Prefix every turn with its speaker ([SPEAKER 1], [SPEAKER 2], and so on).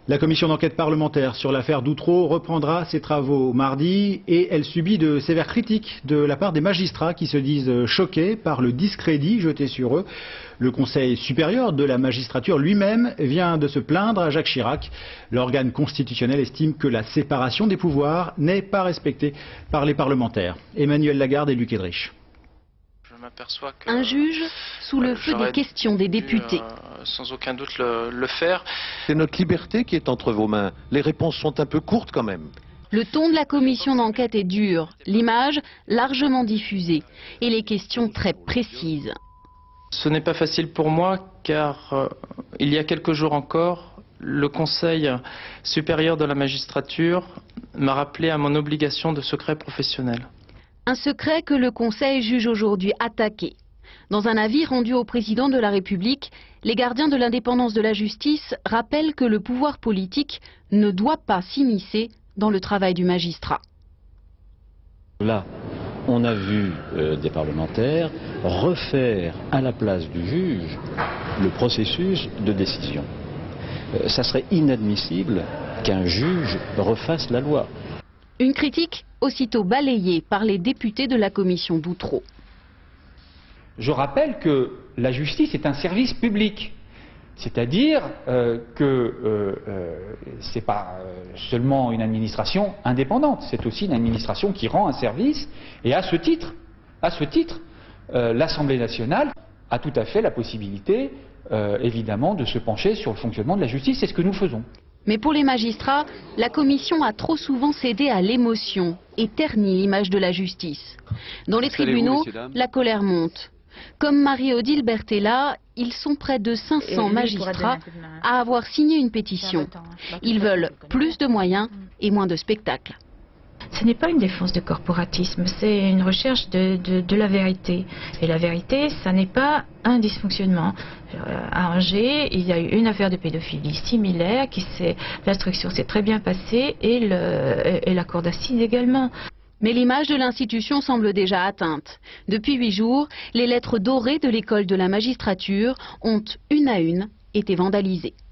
[SPEAKER 1] La commission d'enquête parlementaire sur l'affaire d'Outreau reprendra ses travaux mardi et elle subit de sévères critiques de la part des magistrats qui se disent choqués par le discrédit jeté sur eux. Le Conseil supérieur de la magistrature lui-même vient de se plaindre à Jacques Chirac. L'organe constitutionnel estime que la séparation des pouvoirs n'est pas respectée par les parlementaires. Emmanuel Lagarde et Luc Edrich.
[SPEAKER 2] Un juge sous le feu des questions des députés.
[SPEAKER 3] Sans aucun doute le faire.
[SPEAKER 4] C'est notre liberté qui est entre vos mains. Les réponses sont un peu courtes quand même.
[SPEAKER 2] Le ton de la commission d'enquête est dur, l'image largement diffusée et les questions très précises.
[SPEAKER 3] Ce n'est pas facile pour moi car il y a quelques jours encore, le Conseil supérieur de la magistrature m'a rappelé à mon obligation de secret professionnel.
[SPEAKER 2] Un secret que le Conseil juge aujourd'hui attaqué. Dans un avis rendu au président de la République, les gardiens de l'indépendance de la justice rappellent que le pouvoir politique ne doit pas s'immiscer dans le travail du magistrat.
[SPEAKER 5] Là, on a vu des parlementaires refaire à la place du juge le processus de décision. Ça serait inadmissible qu'un juge refasse la loi.
[SPEAKER 2] Une critique aussitôt balayée par les députés de la commission d'Outreau.
[SPEAKER 6] Je rappelle que la justice est un service public, c'est-à-dire que ce n'est pas seulement une administration indépendante, c'est aussi une administration qui rend un service, et à ce titre, l'Assemblée nationale a tout à fait la possibilité, évidemment, de se pencher sur le fonctionnement de la justice, c'est ce que nous faisons.
[SPEAKER 2] Mais pour les magistrats, la commission a trop souvent cédé à l'émotion et terni l'image de la justice. Dans les tribunaux, la colère monte. Comme Marie-Odile Bertella, ils sont près de 500 magistrats à avoir signé une pétition. Ils veulent plus de moyens et moins de spectacles.
[SPEAKER 7] Ce n'est pas une défense de corporatisme, c'est une recherche de la vérité. Et la vérité, ça n'est pas un dysfonctionnement. À Angers, il y a eu une affaire de pédophilie similaire, l'instruction s'est très bien passée et la cour d'assises également.
[SPEAKER 2] Mais l'image de l'institution semble déjà atteinte. Depuis 8 jours, les lettres dorées de l'école de la magistrature ont, une à une, été vandalisées.